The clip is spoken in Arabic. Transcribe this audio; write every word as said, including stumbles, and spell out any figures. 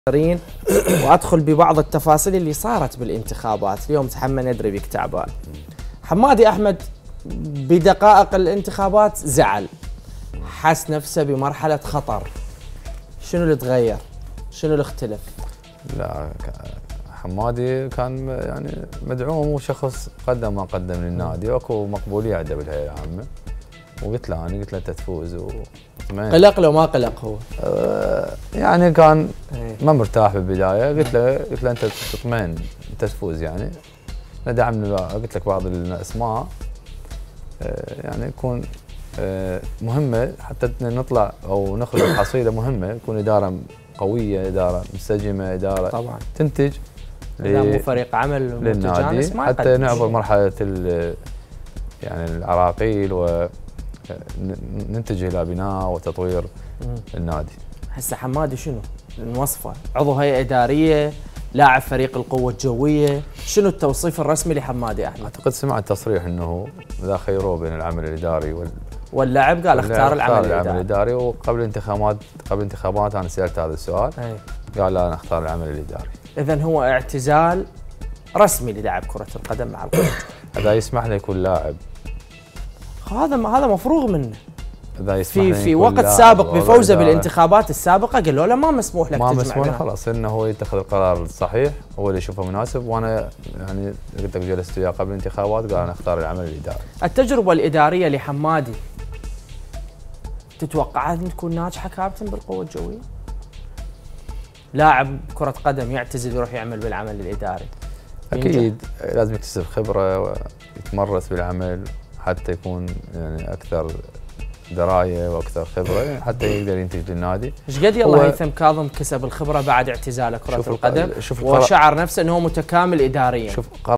وادخل ببعض التفاصيل اللي صارت بالانتخابات. اليوم تحمل ندري بك تعبان. حمادي احمد بدقائق الانتخابات زعل، حس نفسه بمرحله خطر. شنو اللي تغير؟ شنو اللي اختلف؟ لا، حمادي كان يعني مدعوم وشخص قدم ما قدم للنادي، واكو مقبوليه عنده بالهيئه العامه. وقلت له انا قلت له انت تفوز وطمئن. قلق لو ما قلق هو؟ أه يعني كان ما مرتاح بالبدايه، قلت له قلت له انت تطمئن انت تفوز يعني. ندعمنا، قلت لك بعض الاسماء أه يعني يكون أه مهمه حتى نطلع او نخرج حصيله مهمه، تكون اداره قويه، اداره منسجمه، اداره طبعا تنتج اذا مو فريق عمل للنادي حتى نعبر مرحله يعني العراقيل وننتج الى بناء وتطوير مم. النادي. هسه حمادي شنو نوصفه؟ عضو هيئه اداريه، لاعب فريق القوه الجويه، شنو التوصيف الرسمي لحمادي احمد؟ اعتقد سمعت تصريح انه اذا خيروه بين العمل الاداري وال واللاعب قال اختار العمل الاداري. العمل الاداري وقبل الانتخابات قبل الانتخابات انا سالت هذا السؤال. أي. قال لا انا اختار العمل الاداري. اذا هو اعتزال رسمي للاعب كره القدم مع القوه. اذا يسمح له يكون لاعب هذا هذا مفروغ منه. اذا يسمح في في وقت سابق بفوزه بالانتخابات السابقه قالوا له ما مسموح لك ما تجمع مسموح له، خلاص انه هو يتخذ القرار الصحيح، هو اللي يشوفه مناسب. وانا يعني قلت لك جلست وياه قبل الانتخابات قال انا اختار العمل الاداري. التجربه الاداريه لحمادي تتوقعها ان تكون ناجحه كابتن بالقوه الجويه؟ لاعب كره قدم يعتزل يروح يعمل بالعمل الاداري اكيد لازم يكتسب خبره ويتمرس بالعمل حتى يكون يعني اكثر درايه واكثر خبره حتى يقدر ينتج للنادي. ايش قد يلا هيثم كاظم كسب الخبره بعد اعتزاله كره القدم وشعر نفسه انه هو متكامل اداريا؟ شوف